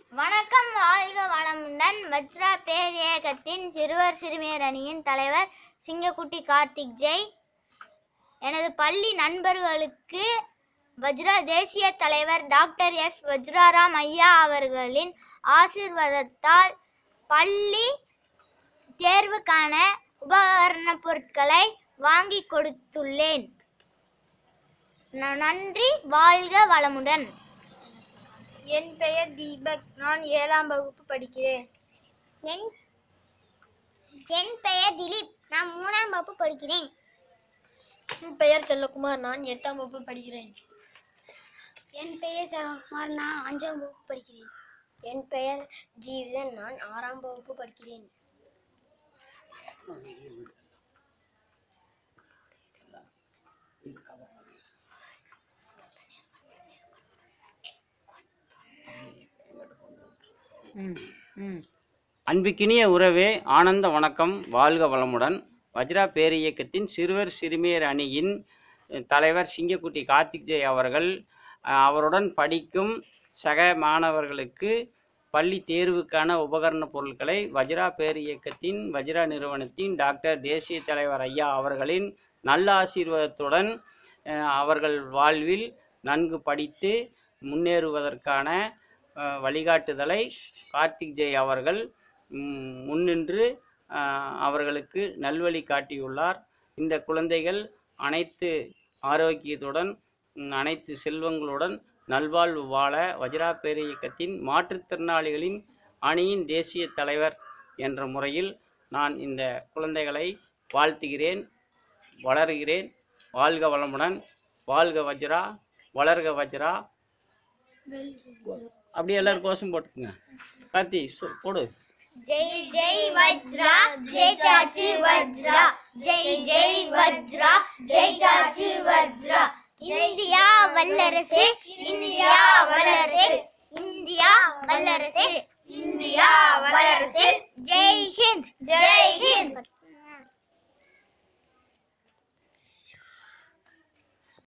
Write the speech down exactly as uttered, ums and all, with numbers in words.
வணக்கம், வாழ்க வளமுடன். வஜ்ரா பேரியக்கத்தின் சிறுவர் சிறுமியர் அணியின் தலைவர் சிங்கக்குட்டி கார்த்திக் ஜெய். எனது பள்ளி நண்பர்களுக்கு வஜ்ரா தேசிய தலைவர் டாக்டர் எஸ் வஜ்ராராம் ஐயா அவர்களின் ஆசீர்வாதத்தால் பள்ளி தேர்வுக்கான உபகரண பொருட்களை வாங்கி கொடுத்துள்ளேன். நன்றி, வாழ்க வளமுடன். என் பெயர் தீபக். நான் ஏழாம் வகுப்பு படிக்கிறேன். என் என் பெயர் திலீப். நான் மூணாம் வகுப்பு படிக்கிறேன். என் பெயர் செல்லகுமார். நான் எட்டாம் வகுப்பு படிக்கிறேன். என் பெயர் செல்வகுமார். நான் அஞ்சாம் வகுப்பு படிக்கிறேன். என் பெயர் ஜீவிதன். நான் ஆறாம் வகுப்பு படிக்கிறேன். அன்பிக்கினிய உறவே, ஆனந்த வணக்கம், வாழ்க வளமுடன். வஜ்ரா பேரியக்கத்தின் சிறுவர் சிறுமியர் அணியின் தலைவர் சிங்கக்குட்டி கார்த்திக் ஜெய் அவர்கள் அவருடன் படிக்கும் சக மாணவர்களுக்கு பள்ளி தேர்வுக்கான உபகரண பொருட்களை வஜ்ரா பேரியக்கத்தின் வஜ்ரா நிறுவனத்தின் டாக்டர் தேசிய தலைவர் ஐயா அவர்களின் நல்ல ஆசீர்வாதத்துடன் அவர்கள் வாழ்வில் நன்கு படித்து முன்னேறுவதற்கான வழிகாட்டுதலை கார்த்திக் ஜெய் அவர்கள் முன்னின்று அவர்களுக்கு நல்வழி காட்டியுள்ளார். இந்த குழந்தைகள் அனைத்து ஆரோக்கியத்துடன் அனைத்து செல்வங்களுடன் நல்வாழ்வு வாழ வஜ்ரா பேரியக்கத்தின் மாற்றுத்திறனாளிகளின் அணியின் தேசிய தலைவர் என்ற முறையில் நான் இந்த குழந்தைகளை வாழ்த்துகிறேன். வளர்கிறேன். வாழ்க வளமுடன். வாழ்க வஜ்ரா, வளர்க வஜ்ரா. அப்படியே எல்லாரும் கோஷம் போட்டுக்குங்க. கார்த்தி போடு. ஜெய் ஜெய் வஜ்ரா, ஜெய் சாச்சி வஜ்ரா, ஜெய் ஜெய் வஜ்ரா, ஜெய் சாச்சி வஜ்ரா. இந்தியா வல்லரசு, இந்தியா வல்லரசு, இந்தியா வல்லரசு, இந்தியா வல்லரசு. ஜெய்